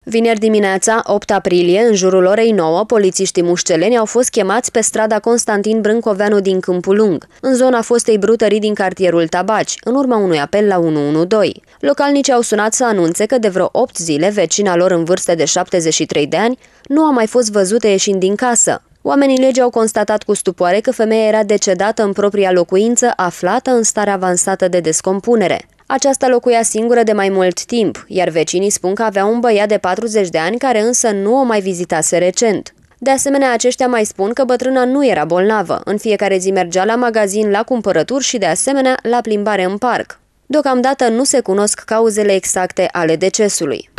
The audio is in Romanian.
Vineri dimineața, 8 aprilie, în jurul orei 9, polițiștii mușceleni au fost chemați pe strada Constantin Brâncoveanu din Câmpul Lung, în zona fostei brutării din cartierul Tabaci, în urma unui apel la 112. Localnicii au sunat să anunțe că de vreo 8 zile, vecina lor în vârstă de 73 de ani nu a mai fost văzută ieșind din casă. Oamenii legii au constatat cu stupoare că femeia era decedată în propria locuință, aflată în stare avansată de descompunere. Aceasta locuia singură de mai mult timp, iar vecinii spun că avea un băiat de 40 de ani care însă nu o mai vizitase recent. De asemenea, aceștia mai spun că bătrâna nu era bolnavă. În fiecare zi mergea la magazin, la cumpărături și, de asemenea, la plimbare în parc. Deocamdată nu se cunosc cauzele exacte ale decesului.